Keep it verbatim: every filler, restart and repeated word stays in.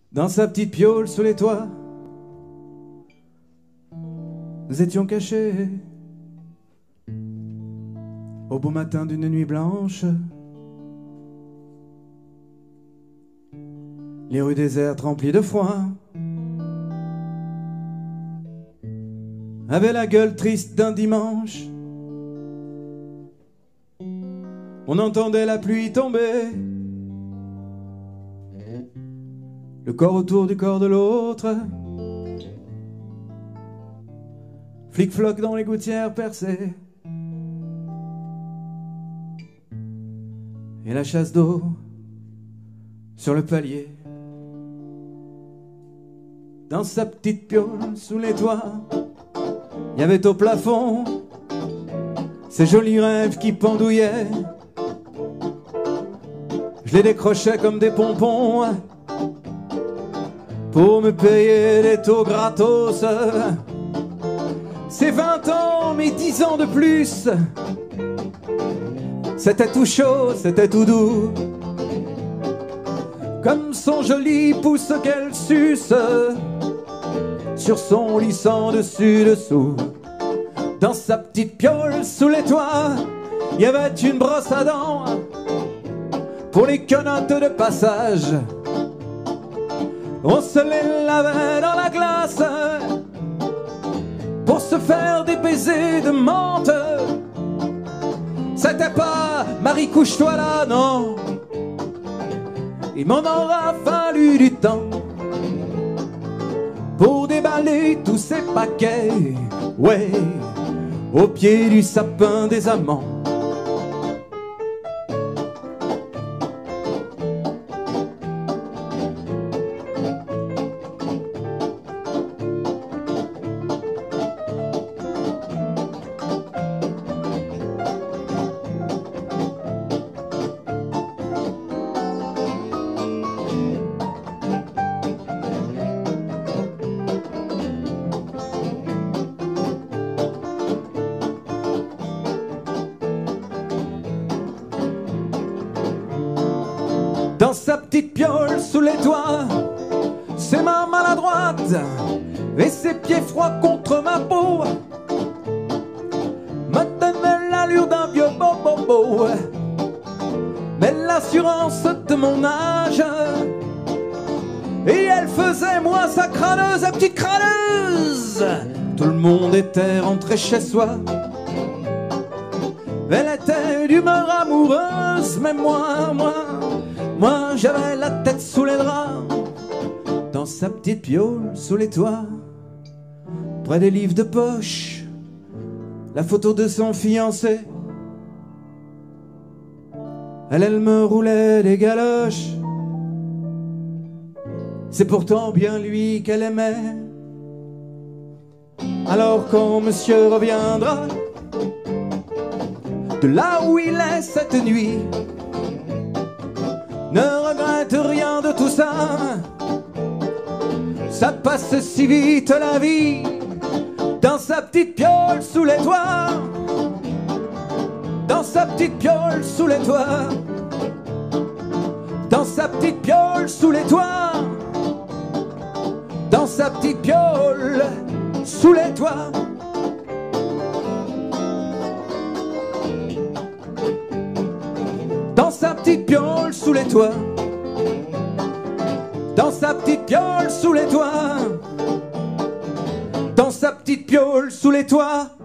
Dans sa petite piole sous les toits, nous étions cachés au beau matin d'une nuit blanche. Les rues désertes remplies de foin avaient la gueule triste d'un dimanche. On entendait la pluie tomber, le corps autour du corps de l'autre, flic-floc dans les gouttières percées, et la chasse d'eau sur le palier. Dans sa petite piole sous les toits, il y avait au plafond ces jolis rêves qui pendouillaient. Je les décrochais comme des pompons pour me payer des taux gratos. Ces vingt ans, mes dix ans de plus, c'était tout chaud, c'était tout doux, comme son joli pouce qu'elle suce sur son lissant dessus-dessous. Dans sa petite piole sous les toits, il y avait une brosse à dents pour les quenottes de passage. On se les lavait dans la glace pour se faire des baisers de menthe. C'était pas Marie couche-toi là, non. Il m'en aura fallu du temps pour déballer tous ces paquets, ouais, au pied du sapin des amants. Dans sa petite piole sous les toits, ses mains maladroites et ses pieds froids contre ma peau me donnaient l'allure d'un vieux bobobo, mais l'assurance de mon âge. Et elle faisait moi sa crâneuse, la petite crâneuse. Tout le monde était rentré chez soi. Elle était d'humeur amoureuse, mais moi, moi Moi j'avais la tête sous les draps, dans sa petite piole sous les toits, près des livres de poche, la photo de son fiancé. Elle, elle me roulait des galoches, c'est pourtant bien lui qu'elle aimait. Alors quand monsieur reviendra de là où il est cette nuit, ne regrette rien de tout ça, ça passe si vite la vie. Dans sa petite piole sous les toits, dans sa petite piole sous les toits, dans sa petite piole sous les toits, dans sa petite piole sous les toits. Dans sa petite piole sous les toits, dans sa petite piole sous les toits, dans sa petite piole sous les toits.